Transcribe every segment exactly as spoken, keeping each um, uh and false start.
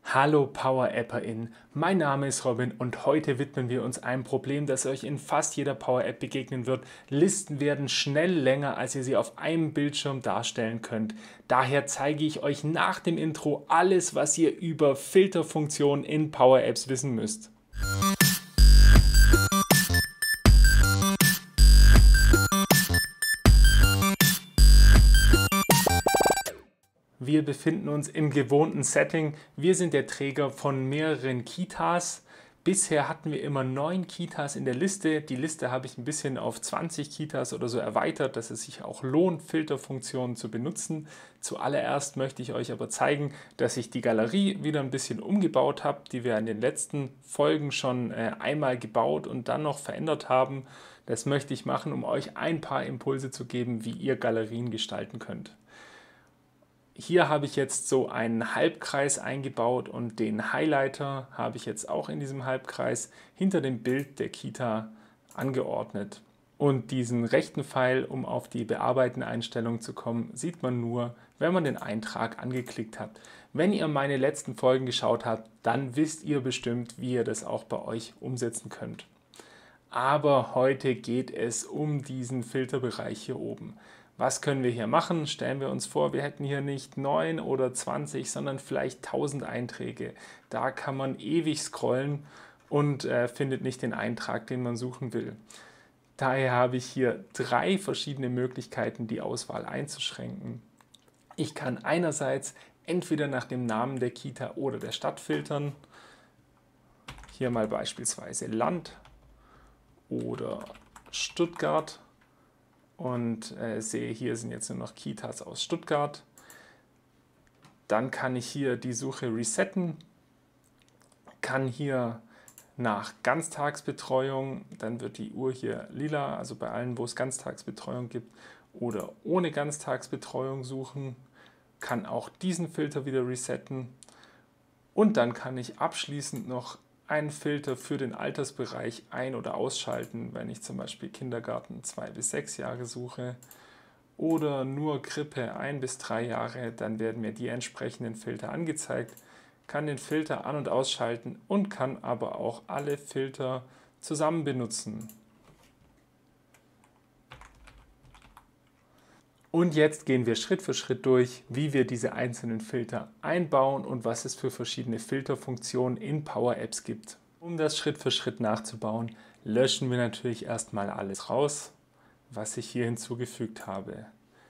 Hallo Power-ApperInnen, mein Name ist Robin und heute widmen wir uns einem Problem, das euch in fast jeder Power-App begegnen wird. Listen werden schnell länger, als ihr sie auf einem Bildschirm darstellen könnt. Daher zeige ich euch nach dem Intro alles, was ihr über Filterfunktionen in Power-Apps wissen müsst. Wir befinden uns im gewohnten Setting. Wir sind der Träger von mehreren Kitas. Bisher hatten wir immer neun Kitas in der Liste. Die Liste habe ich ein bisschen auf zwanzig Kitas oder so erweitert, dass es sich auch lohnt, Filterfunktionen zu benutzen. Zuallererst möchte ich euch aber zeigen, dass ich die Galerie wieder ein bisschen umgebaut habe, die wir in den letzten Folgen schon äh, einmal gebaut und dann noch verändert haben. Das möchte ich machen, um euch ein paar Impulse zu geben, wie ihr Galerien gestalten könnt. Hier habe ich jetzt so einen Halbkreis eingebaut und den Highlighter habe ich jetzt auch in diesem Halbkreis hinter dem Bild der Kita angeordnet. Und diesen rechten Pfeil, um auf die Bearbeiten-Einstellung zu kommen, sieht man nur, wenn man den Eintrag angeklickt hat. Wenn ihr meine letzten Folgen geschaut habt, dann wisst ihr bestimmt, wie ihr das auch bei euch umsetzen könnt. Aber heute geht es um diesen Filterbereich hier oben. Was können wir hier machen? Stellen wir uns vor, wir hätten hier nicht neun oder zwanzig, sondern vielleicht tausend Einträge. Da kann man ewig scrollen und äh, findet nicht den Eintrag, den man suchen will. Daher habe ich hier drei verschiedene Möglichkeiten, die Auswahl einzuschränken. Ich kann einerseits entweder nach dem Namen der Kita oder der Stadt filtern. Hier mal beispielsweise Land oder Stuttgart. Und äh, sehe, hier sind jetzt nur noch Kitas aus Stuttgart. Dann kann ich hier die Suche resetten, kann hier nach Ganztagsbetreuung, dann wird die Uhr hier lila, also bei allen, wo es Ganztagsbetreuung gibt, oder ohne Ganztagsbetreuung suchen, kann auch diesen Filter wieder resetten und dann kann ich abschließend noch einen Filter für den Altersbereich ein- oder ausschalten, wenn ich zum Beispiel Kindergarten zwei bis sechs Jahre suche oder nur Krippe ein bis drei Jahre, dann werden mir die entsprechenden Filter angezeigt, kann den Filter an- und ausschalten und kann aber auch alle Filter zusammen benutzen. Und jetzt gehen wir Schritt für Schritt durch, wie wir diese einzelnen Filter einbauen und was es für verschiedene Filterfunktionen in Power Apps gibt. Um das Schritt für Schritt nachzubauen, löschen wir natürlich erstmal alles raus, was ich hier hinzugefügt habe.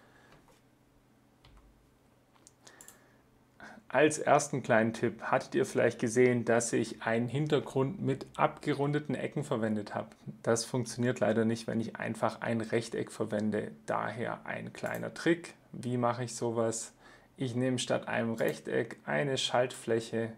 Als ersten kleinen Tipp hattet ihr vielleicht gesehen, dass ich einen Hintergrund mit abgerundeten Ecken verwendet habe. Das funktioniert leider nicht, wenn ich einfach ein Rechteck verwende. Daher ein kleiner Trick. Wie mache ich sowas? Ich nehme statt einem Rechteck eine Schaltfläche,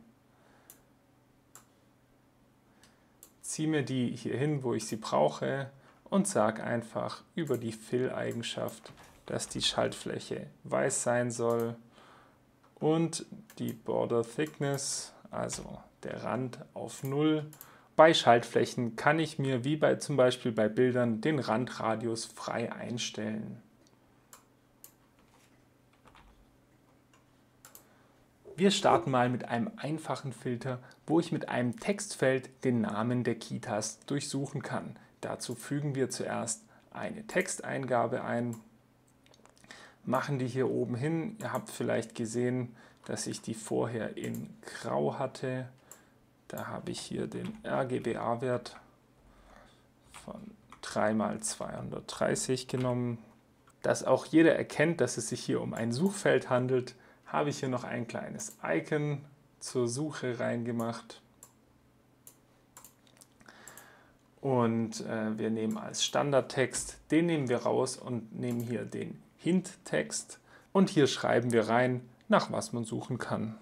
ziehe mir die hier hin, wo ich sie brauche und sage einfach über die Fill-Eigenschaft, dass die Schaltfläche weiß sein soll. Und die Border Thickness, also der Rand, auf null. Bei Schaltflächen kann ich mir, wie bei zum Beispiel bei Bildern, den Randradius frei einstellen. Wir starten mal mit einem einfachen Filter, wo ich mit einem Textfeld den Namen der Kitas durchsuchen kann. Dazu fügen wir zuerst eine Texteingabe ein. Machen die hier oben hin. Ihr habt vielleicht gesehen, dass ich die vorher in Grau hatte. Da habe ich hier den R G B A-Wert von drei mal zweihundertdreißig genommen. Dass auch jeder erkennt, dass es sich hier um ein Suchfeld handelt, habe ich hier noch ein kleines Icon zur Suche reingemacht. Und äh, wir nehmen als Standardtext, den nehmen wir raus und nehmen hier den Hint-Text und hier schreiben wir rein, nach was man suchen kann.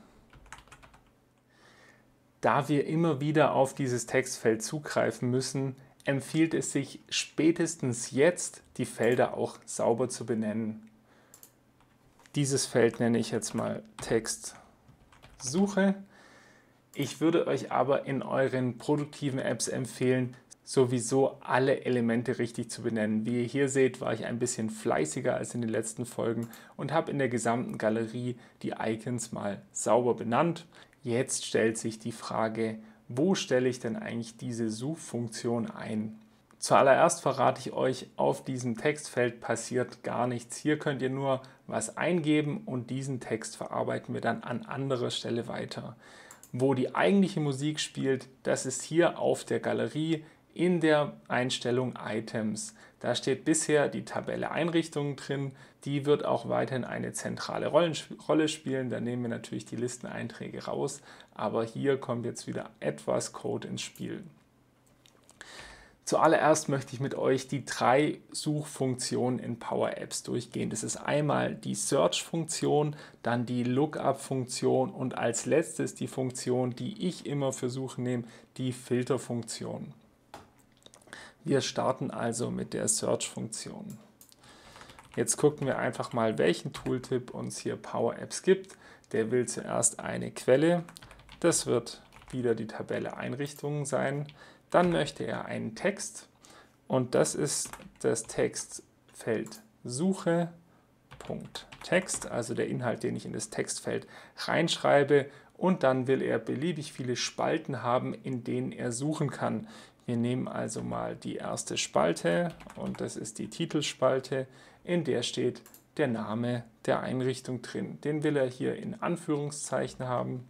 Da wir immer wieder auf dieses Textfeld zugreifen müssen, empfiehlt es sich spätestens jetzt, die Felder auch sauber zu benennen. Dieses Feld nenne ich jetzt mal Textsuche. Ich würde euch aber in euren produktiven Apps empfehlen, sowieso alle Elemente richtig zu benennen. Wie ihr hier seht, war ich ein bisschen fleißiger als in den letzten Folgen und habe in der gesamten Galerie die Icons mal sauber benannt. Jetzt stellt sich die Frage, wo stelle ich denn eigentlich diese Suchfunktion ein? Zuallererst verrate ich euch, auf diesem Textfeld passiert gar nichts. Hier könnt ihr nur was eingeben und diesen Text verarbeiten wir dann an anderer Stelle weiter. Wo die eigentliche Musik spielt, das ist hier auf der Galerie in der Einstellung Items. Da steht bisher die Tabelle Einrichtungen drin. Die wird auch weiterhin eine zentrale Rolle spielen. Da nehmen wir natürlich die Listeneinträge raus, aber hier kommt jetzt wieder etwas Code ins Spiel. Zuallererst möchte ich mit euch die drei Suchfunktionen in Power Apps durchgehen. Das ist einmal die Search-Funktion, dann die Lookup-Funktion und als letztes die Funktion, die ich immer für Suchen nehme, die Filter-Funktion. Wir starten also mit der Search-Funktion. Jetzt gucken wir einfach mal, welchen Tooltip uns hier Power Apps gibt. Der will zuerst eine Quelle. Das wird wieder die Tabelle Einrichtungen sein. Dann möchte er einen Text und das ist das Textfeld Suche. Text, also der Inhalt, den ich in das Textfeld reinschreibe, und dann will er beliebig viele Spalten haben, in denen er suchen kann. Wir nehmen also mal die erste Spalte und das ist die Titelspalte, in der steht der Name der Einrichtung drin. Den will er hier in Anführungszeichen haben.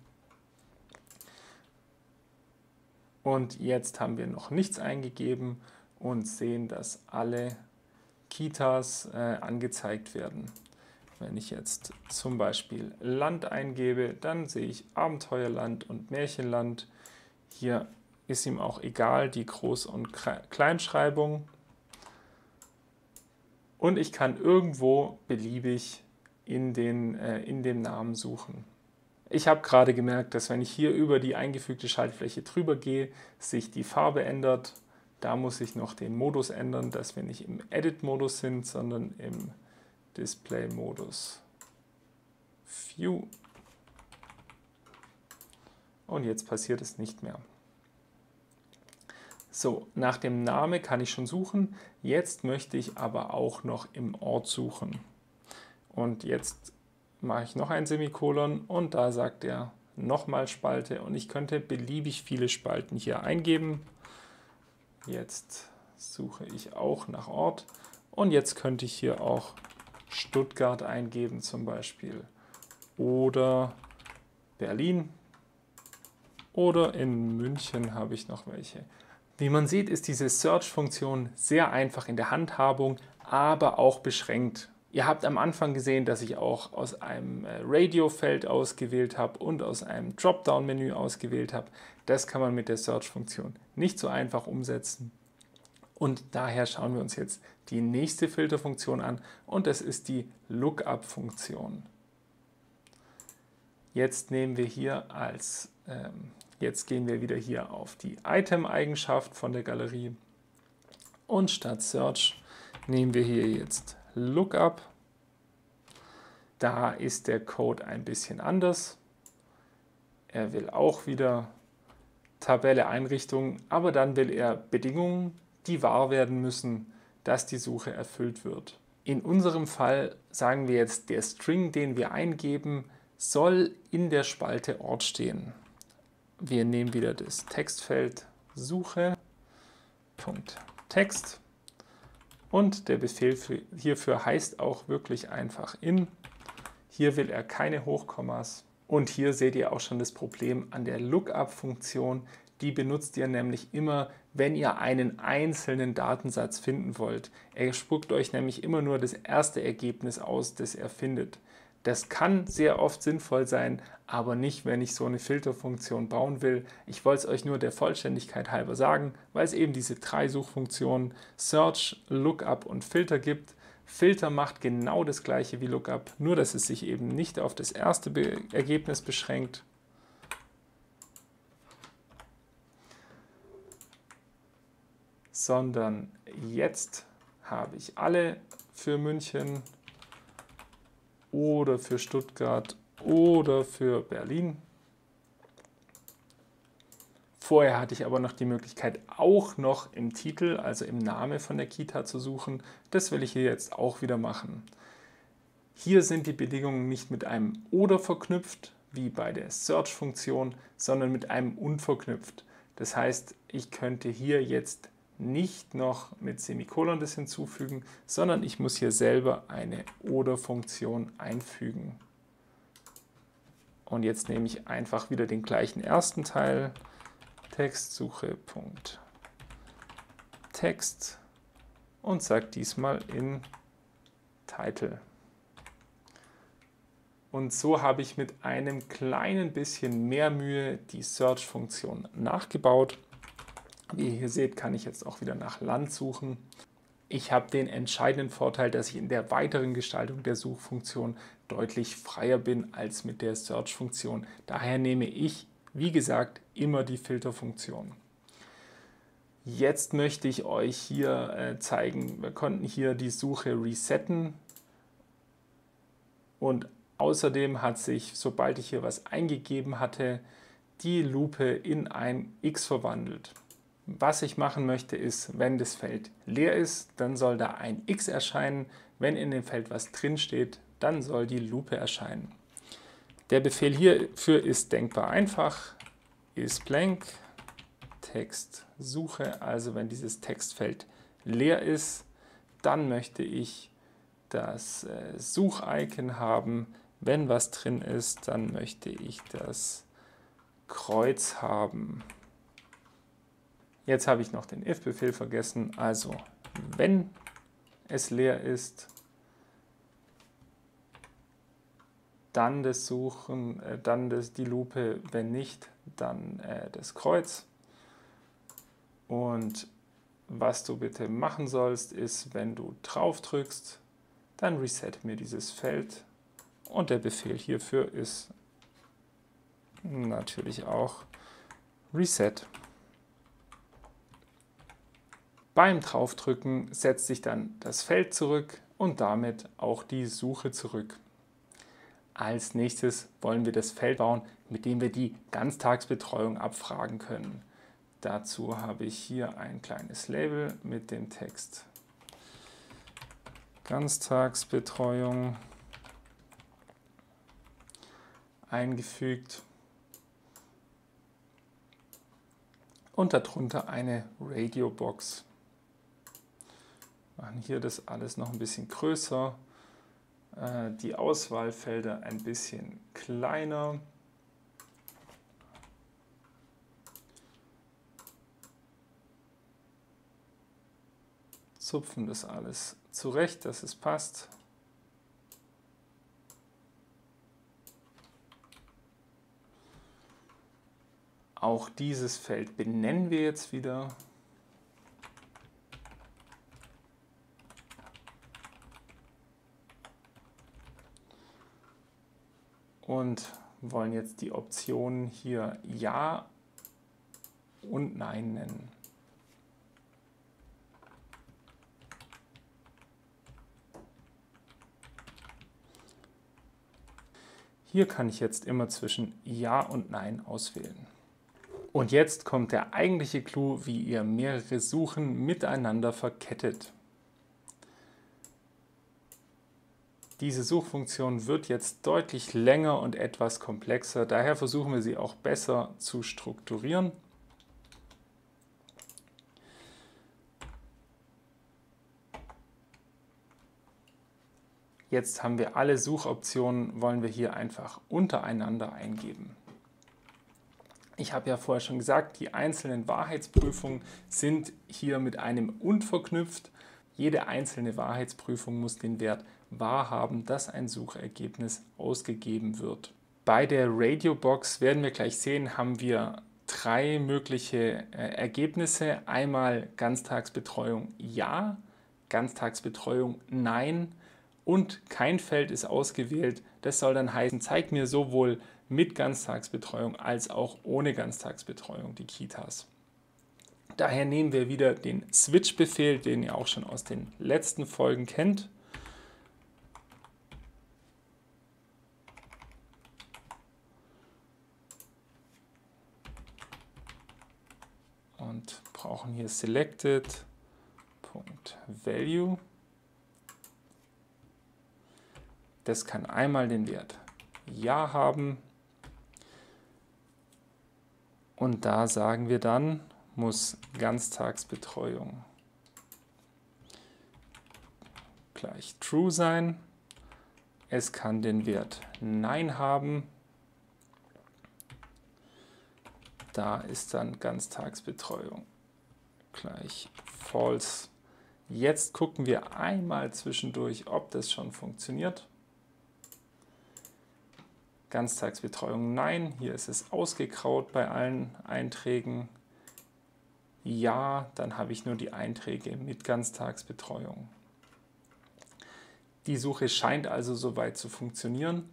Und jetzt haben wir noch nichts eingegeben und sehen, dass alle Kitas äh, angezeigt werden. Wenn ich jetzt zum Beispiel Land eingebe, dann sehe ich Abenteuerland und Märchenland. Hier ist ihm auch egal die Groß- und Kleinschreibung. Und ich kann irgendwo beliebig in, den, äh, in dem Namen suchen. Ich habe gerade gemerkt, dass wenn ich hier über die eingefügte Schaltfläche drüber gehe, sich die Farbe ändert. Da muss ich noch den Modus ändern, dass wir nicht im Edit-Modus sind, sondern im Display-Modus. View. Und jetzt passiert es nicht mehr. So, nach dem Namen kann ich schon suchen. Jetzt möchte ich aber auch noch im Ort suchen. Und jetzt mache ich noch ein Semikolon und da sagt er nochmal Spalte und ich könnte beliebig viele Spalten hier eingeben. Jetzt suche ich auch nach Ort und jetzt könnte ich hier auch Stuttgart eingeben zum Beispiel oder Berlin oder in München habe ich noch welche. Wie man sieht, ist diese Search-Funktion sehr einfach in der Handhabung, aber auch beschränkt. Ihr habt am Anfang gesehen, dass ich auch aus einem Radio-Feld ausgewählt habe und aus einem Dropdown-Menü ausgewählt habe. Das kann man mit der Search-Funktion nicht so einfach umsetzen. Und daher schauen wir uns jetzt die nächste Filterfunktion an und das ist die Lookup-Funktion. Jetzt nehmen wir hier als, ähm, jetzt gehen wir wieder hier auf die Item-Eigenschaft von der Galerie und statt Search nehmen wir hier jetzt Lookup. Da ist der Code ein bisschen anders. Er will auch wieder Tabelle Einrichtungen, aber dann will er Bedingungen, die wahr werden müssen, dass die Suche erfüllt wird. In unserem Fall sagen wir jetzt, der String, den wir eingeben, soll in der Spalte Ort stehen. Wir nehmen wieder das Textfeld Suche, Text. Und der Befehl für, hierfür heißt auch wirklich einfach in. Hier will er keine Hochkommas. Und hier seht ihr auch schon das Problem an der Lookup-Funktion. Die benutzt ihr nämlich immer, wenn ihr einen einzelnen Datensatz finden wollt. Er spuckt euch nämlich immer nur das erste Ergebnis aus, das er findet. Das kann sehr oft sinnvoll sein, aber nicht, wenn ich so eine Filterfunktion bauen will. Ich wollte es euch nur der Vollständigkeit halber sagen, weil es eben diese drei Suchfunktionen Search, Lookup und Filter gibt. Filter macht genau das gleiche wie Lookup, nur dass es sich eben nicht auf das erste Be- Ergebnis beschränkt. Sondern jetzt habe ich alle für München oder für Stuttgart oder für Berlin. Vorher hatte ich aber noch die Möglichkeit, auch noch im Titel, also im Namen von der Kita zu suchen. Das will ich hier jetzt auch wieder machen. Hier sind die Bedingungen nicht mit einem Oder verknüpft, wie bei der Search-Funktion, sondern mit einem und verknüpft. Das heißt, ich könnte hier jetzt nicht noch mit Semikolon das hinzufügen, sondern ich muss hier selber eine Oder-Funktion einfügen. Und jetzt nehme ich einfach wieder den gleichen ersten Teil, Textsuche.text und sage diesmal in Title. Und so habe ich mit einem kleinen bisschen mehr Mühe die Search-Funktion nachgebaut. Wie ihr hier seht, kann ich jetzt auch wieder nach Land suchen. Ich habe den entscheidenden Vorteil, dass ich in der weiteren Gestaltung der Suchfunktion deutlich freier bin als mit der Search-Funktion. Daher nehme ich, wie gesagt, immer die Filterfunktion. Jetzt möchte ich euch hier äh, zeigen, wir konnten hier die Suche resetten und außerdem hat sich, sobald ich hier was eingegeben hatte, die Lupe in ein X verwandelt. Was ich machen möchte ist, wenn das Feld leer ist, dann soll da ein X erscheinen. Wenn in dem Feld was drin steht, dann soll die Lupe erscheinen. Der Befehl hierfür ist denkbar einfach, isBlank, Textsuche, also wenn dieses Textfeld leer ist, dann möchte ich das äh, Suchicon haben. Wenn was drin ist, dann möchte ich das Kreuz haben. Jetzt habe ich noch den if-Befehl vergessen, also wenn es leer ist, dann das Suchen, äh, dann das, die Lupe, wenn nicht, dann äh, das Kreuz. Und was du bitte machen sollst, ist, wenn du drauf drückst, dann reset mir dieses Feld. Und der Befehl hierfür ist natürlich auch Reset. Beim Draufdrücken setzt sich dann das Feld zurück und damit auch die Suche zurück. Als nächstes wollen wir das Feld bauen, mit dem wir die Ganztagsbetreuung abfragen können. Dazu habe ich hier ein kleines Label mit dem Text Ganztagsbetreuung eingefügt und darunter eine Radio-Box. Wir machen hier das alles noch ein bisschen größer, äh, die Auswahlfelder ein bisschen kleiner. Zupfen das alles zurecht, dass es passt. Auch dieses Feld benennen wir jetzt wieder. Und wollen jetzt die Optionen hier Ja und Nein nennen. Hier kann ich jetzt immer zwischen Ja und Nein auswählen. Und jetzt kommt der eigentliche Clou, wie ihr mehrere Suchen miteinander verkettet. Diese Suchfunktion wird jetzt deutlich länger und etwas komplexer, daher versuchen wir sie auch besser zu strukturieren. Jetzt haben wir alle Suchoptionen, wollen wir hier einfach untereinander eingeben. Ich habe ja vorher schon gesagt, die einzelnen Wahrheitsprüfungen sind hier mit einem und verknüpft. Jede einzelne Wahrheitsprüfung muss den Wert wahr haben, dass ein Suchergebnis ausgegeben wird. Bei der Radio-Box werden wir gleich sehen, haben wir drei mögliche äh, Ergebnisse. Einmal Ganztagsbetreuung Ja, Ganztagsbetreuung Nein und kein Feld ist ausgewählt. Das soll dann heißen, zeig mir sowohl mit Ganztagsbetreuung als auch ohne Ganztagsbetreuung die Kitas. Daher nehmen wir wieder den Switch-Befehl, den ihr auch schon aus den letzten Folgen kennt. Und brauchen hier selected.value. Das kann einmal den Wert Ja haben Und da sagen wir dann, muss Ganztagsbetreuung gleich True sein. Es kann den Wert Nein haben. Da ist dann Ganztagsbetreuung gleich False. Jetzt gucken wir einmal zwischendurch, ob das schon funktioniert. Ganztagsbetreuung Nein, hier ist es ausgegraut bei allen Einträgen. Ja, dann habe ich nur die Einträge mit Ganztagsbetreuung. Die Suche scheint also soweit zu funktionieren.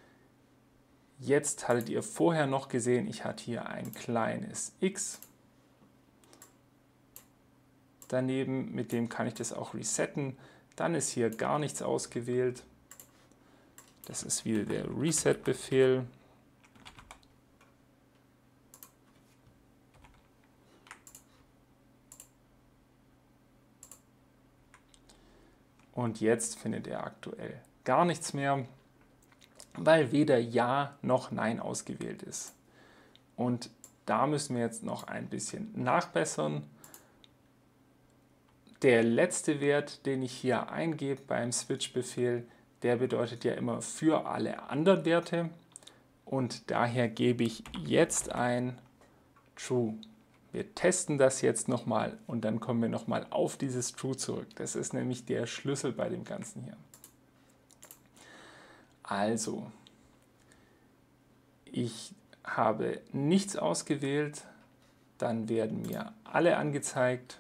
Jetzt hattet ihr vorher noch gesehen, ich hatte hier ein kleines X. Daneben, mit dem kann ich das auch resetten. Dann ist hier gar nichts ausgewählt. Das ist wieder der Reset-Befehl. Und jetzt findet er aktuell gar nichts mehr, weil weder Ja noch Nein ausgewählt ist. Und da müssen wir jetzt noch ein bisschen nachbessern. Der letzte Wert, den ich hier eingebe beim Switch-Befehl, der bedeutet ja immer für alle anderen Werte. Und daher gebe ich jetzt ein True. Wir testen das jetzt nochmal und dann kommen wir nochmal auf dieses True zurück. Das ist nämlich der Schlüssel bei dem Ganzen hier. Also, ich habe nichts ausgewählt, dann werden mir alle angezeigt.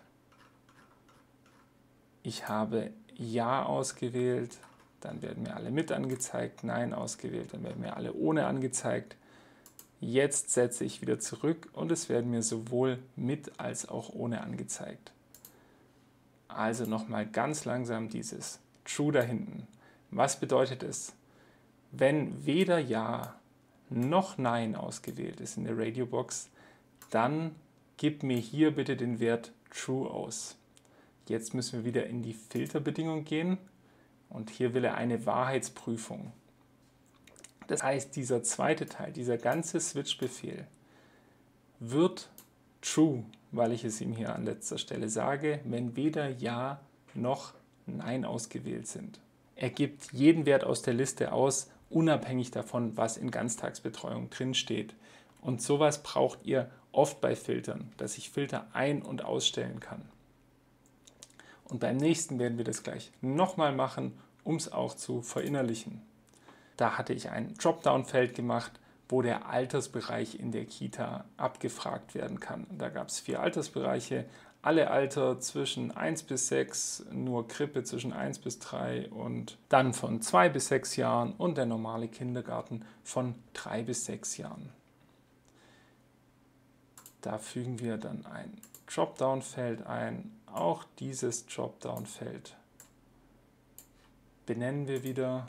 Ich habe Ja ausgewählt, dann werden mir alle mit angezeigt. Nein ausgewählt, dann werden mir alle ohne angezeigt. Jetzt setze ich wieder zurück und es werden mir sowohl mit als auch ohne angezeigt. Also nochmal ganz langsam dieses True da hinten. Was bedeutet es? Wenn weder Ja noch Nein ausgewählt ist in der Radiobox, dann gib mir hier bitte den Wert True aus. Jetzt müssen wir wieder in die Filterbedingung gehen und hier will er eine Wahrheitsprüfung. Das heißt, dieser zweite Teil, dieser ganze Switch-Befehl wird True, weil ich es ihm hier an letzter Stelle sage, wenn weder Ja noch Nein ausgewählt sind. Er gibt jeden Wert aus der Liste aus, unabhängig davon, was in Ganztagsbetreuung drin steht. Und sowas braucht ihr oft bei Filtern, dass ich Filter ein- und ausstellen kann. Und beim nächsten werden wir das gleich nochmal machen, um es auch zu verinnerlichen. Da hatte ich ein Dropdown-Feld gemacht, wo der Altersbereich in der Kita abgefragt werden kann. Da gab es vier Altersbereiche, alle Alter zwischen eins bis sechs, nur Krippe zwischen eins bis drei und dann von zwei bis sechs Jahren und der normale Kindergarten von drei bis sechs Jahren. Da fügen wir dann ein Dropdown-Feld ein. Auch dieses Dropdown-Feld benennen wir wieder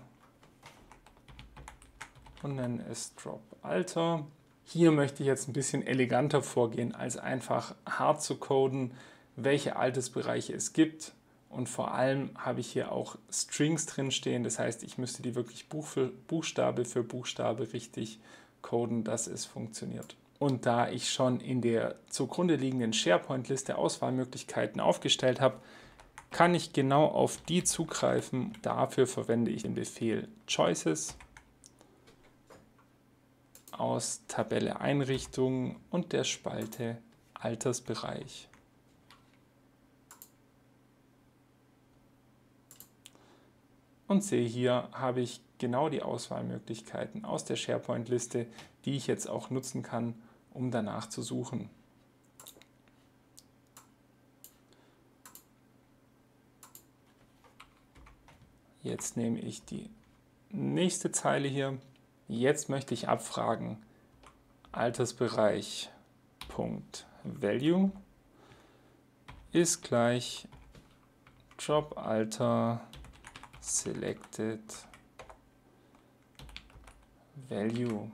und nennen es Drop Alter. Hier möchte ich jetzt ein bisschen eleganter vorgehen, als einfach hart zu coden, welche Altersbereiche es gibt. Und vor allem habe ich hier auch Strings drin stehen. Das heißt, ich müsste die wirklich Buch für Buchstabe für Buchstabe richtig coden, dass es funktioniert. Und da ich schon in der zugrunde liegenden SharePoint-Liste Auswahlmöglichkeiten aufgestellt habe, kann ich genau auf die zugreifen. Dafür verwende ich den Befehl Choices aus Tabelle Einrichtungen und der Spalte Altersbereich. Und sehe hier, habe ich genau die Auswahlmöglichkeiten aus der SharePoint-Liste, die ich jetzt auch nutzen kann, um danach zu suchen. Jetzt nehme ich die nächste Zeile hier. Jetzt möchte ich abfragen, Altersbereich Punkt Value ist gleich Jobalter Selected Value.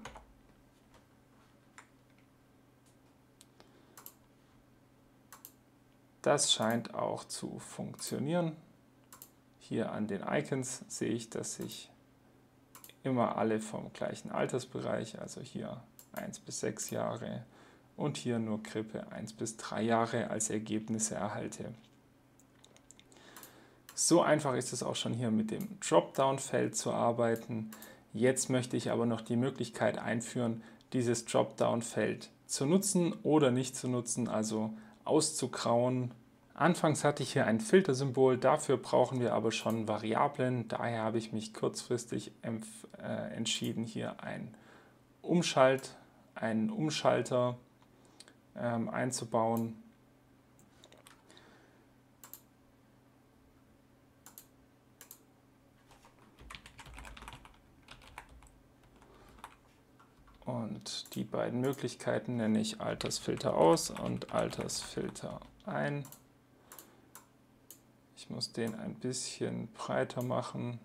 Das scheint auch zu funktionieren. Hier an den Icons sehe ich, dass sich immer alle vom gleichen Altersbereich, also hier eins bis sechs Jahre und hier nur Krippe eins bis drei Jahre als Ergebnisse erhalte. So einfach ist es auch schon hier mit dem Dropdown-Feld zu arbeiten. Jetzt möchte ich aber noch die Möglichkeit einführen, dieses Dropdown-Feld zu nutzen oder nicht zu nutzen, also auszugrauen. Anfangs hatte ich hier ein Filtersymbol, dafür brauchen wir aber schon Variablen. Daher habe ich mich kurzfristig äh, entschieden, hier ein Umschalt, einen Umschalter ähm, einzubauen. Und die beiden Möglichkeiten nenne ich Altersfilter aus und Altersfilter ein. Ich muss den ein bisschen breiter machen.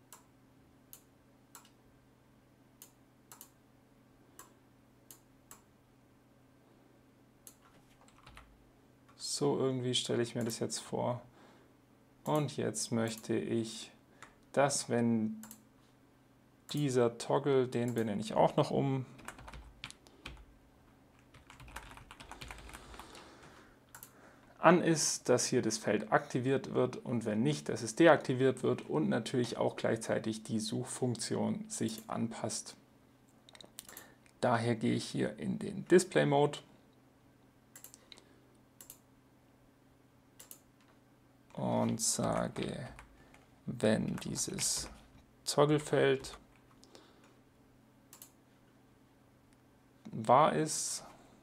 So irgendwie stelle ich mir das jetzt vor. Und jetzt möchte ich, dass wenn dieser Toggle, den benenne ich auch noch um, an ist, dass hier das Feld aktiviert wird und wenn nicht, dass es deaktiviert wird und natürlich auch gleichzeitig die Suchfunktion sich anpasst. Daher gehe ich hier in den Display Mode und sage, wenn dieses Togglefeld wahr ist,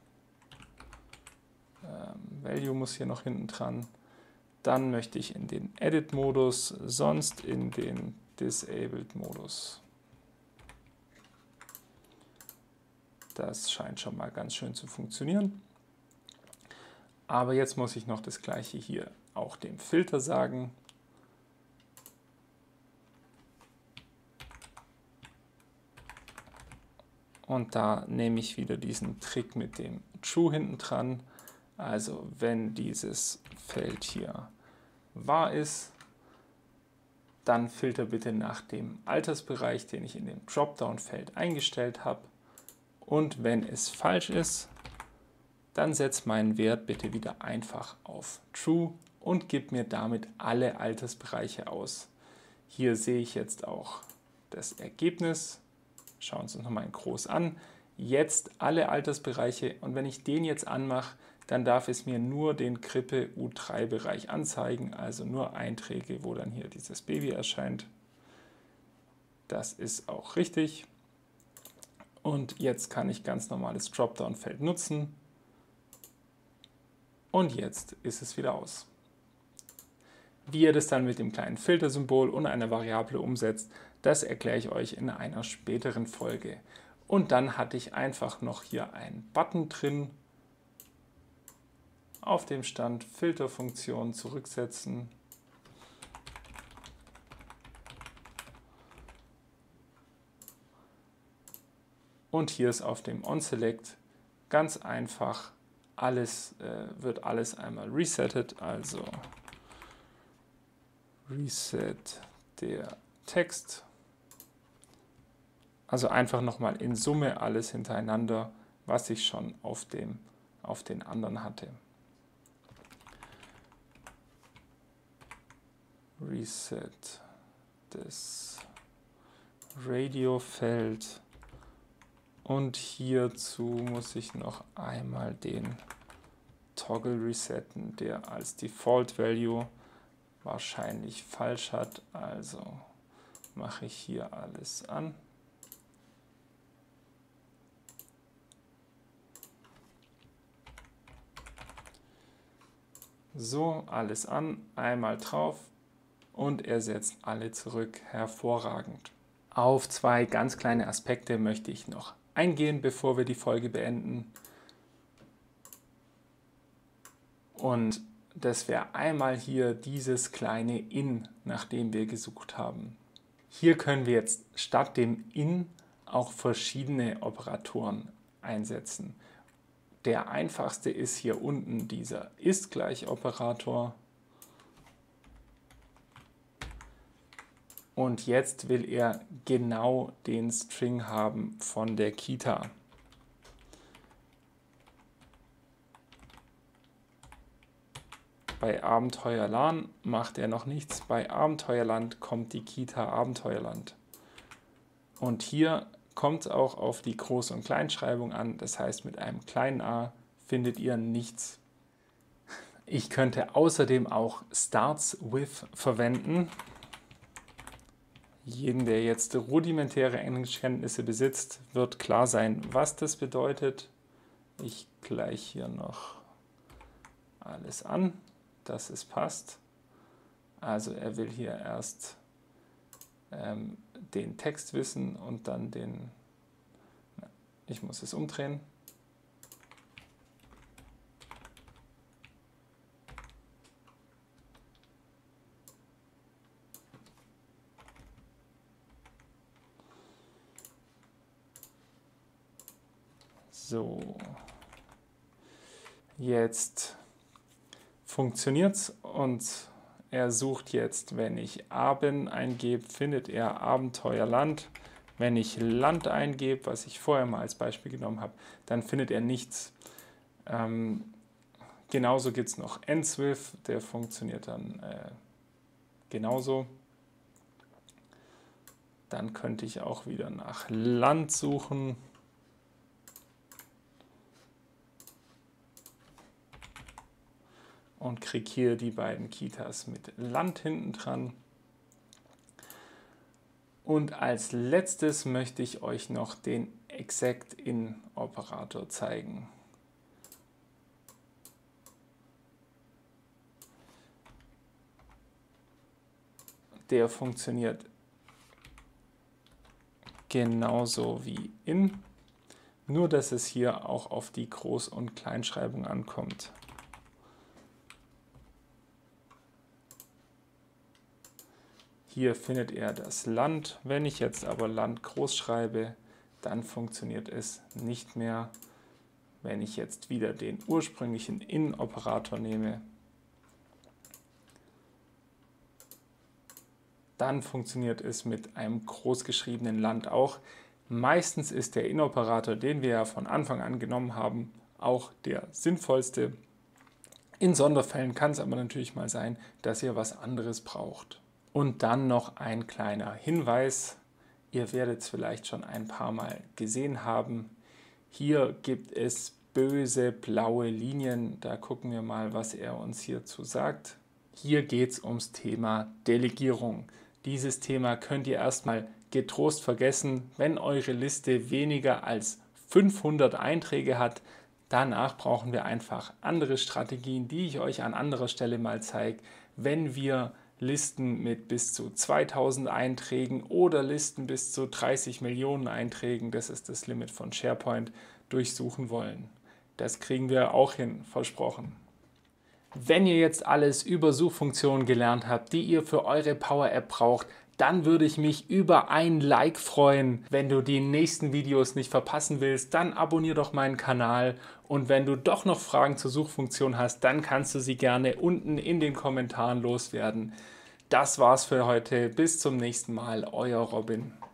ähm, Value muss hier noch hinten dran, dann möchte ich in den Edit-Modus, sonst in den Disabled-Modus. Das scheint schon mal ganz schön zu funktionieren. Aber jetzt muss ich noch das gleiche hier auch dem Filter sagen. Und da nehme ich wieder diesen Trick mit dem True hinten dran. Also wenn dieses Feld hier wahr ist, dann filter bitte nach dem Altersbereich, den ich in dem Dropdown-Feld eingestellt habe. Und wenn es falsch ist, dann setz meinen Wert bitte wieder einfach auf True und gib mir damit alle Altersbereiche aus. Hier sehe ich jetzt auch das Ergebnis. Schauen wir uns das nochmal in groß an. Jetzt alle Altersbereiche und wenn ich den jetzt anmache, dann darf es mir nur den Krippe U drei Bereich anzeigen, also nur Einträge, wo dann hier dieses Baby erscheint. Das ist auch richtig. Und jetzt kann ich ganz normales Dropdown-Feld nutzen. Und jetzt ist es wieder aus. Wie ihr das dann mit dem kleinen Filtersymbol und einer Variable umsetzt, das erkläre ich euch in einer späteren Folge. Und dann hatte ich einfach noch hier einen Button drin, auf dem stand Filterfunktion zurücksetzen. Und hier ist auf dem OnSelect ganz einfach alles, äh, wird alles einmal resettet, also Reset der Text. Also einfach nochmal in Summe alles hintereinander, was ich schon auf, dem, auf den anderen hatte. Reset des Radiofeld. Und hierzu muss ich noch einmal den Toggle resetten, der als Default Value wahrscheinlich falsch hat. Also mache ich hier alles an. So, alles an, einmal drauf und er setzt alle zurück. Hervorragend. Auf zwei ganz kleine Aspekte möchte ich noch eingehen, bevor wir die Folge beenden. Und das wäre einmal hier dieses kleine In, nach dem wir gesucht haben. Hier können wir jetzt statt dem In auch verschiedene Operatoren einsetzen. Der einfachste ist hier unten dieser Ist-Gleich-Operator. Und jetzt will er genau den String haben von der Kita. Bei Abenteuerland macht er noch nichts. Bei Abenteuerland kommt die Kita Abenteuerland. Und hier kommt es auch auf die Groß- und Kleinschreibung an. Das heißt, mit einem kleinen a findet ihr nichts. Ich könnte außerdem auch Starts with verwenden. Jedem, der jetzt rudimentäre Englischkenntnisse besitzt, wird klar sein, was das bedeutet. Ich gleiche hier noch alles an, dass es passt. Also er will hier erst ähm, den Text wissen und dann den, ich muss es umdrehen. So, jetzt funktioniert es und er sucht jetzt, wenn ich Abend eingebe, findet er Abenteuerland. Wenn ich Land eingebe, was ich vorher mal als Beispiel genommen habe, dann findet er nichts. Ähm, genauso gibt es noch Ends with, der funktioniert dann äh, genauso. Dann könnte ich auch wieder nach Land suchen. Und kriege hier die beiden Kitas mit Land hinten dran. Und als letztes möchte ich euch noch den Exact-In-Operator zeigen. Der funktioniert genauso wie in, nur dass es hier auch auf die Groß- und Kleinschreibung ankommt. Hier findet er das Land. Wenn ich jetzt aber Land groß schreibe, dann funktioniert es nicht mehr. Wenn ich jetzt wieder den ursprünglichen In-Operator nehme, dann funktioniert es mit einem großgeschriebenen Land auch. Meistens ist der In-Operator, den wir ja von Anfang an genommen haben, auch der sinnvollste. In Sonderfällen kann es aber natürlich mal sein, dass ihr was anderes braucht. Und dann noch ein kleiner Hinweis. Ihr werdet es vielleicht schon ein paar Mal gesehen haben. Hier gibt es böse blaue Linien. Da gucken wir mal, was er uns hierzu sagt. Hier geht es ums Thema Delegierung. Dieses Thema könnt ihr erstmal getrost vergessen. Wenn eure Liste weniger als fünfhundert Einträge hat, danach brauchen wir einfach andere Strategien, die ich euch an anderer Stelle mal zeige. Wenn wir Listen mit bis zu zweitausend Einträgen oder Listen bis zu dreißig Millionen Einträgen, das ist das Limit von SharePoint, durchsuchen wollen. Das kriegen wir auch hin, versprochen. Wenn ihr jetzt alles über Suchfunktionen gelernt habt, die ihr für eure Power App braucht, dann würde ich mich über ein Like freuen. Wenn du die nächsten Videos nicht verpassen willst, dann abonniere doch meinen Kanal. Und wenn du doch noch Fragen zur Suchfunktion hast, dann kannst du sie gerne unten in den Kommentaren loswerden. Das war's für heute. Bis zum nächsten Mal. Euer Robin.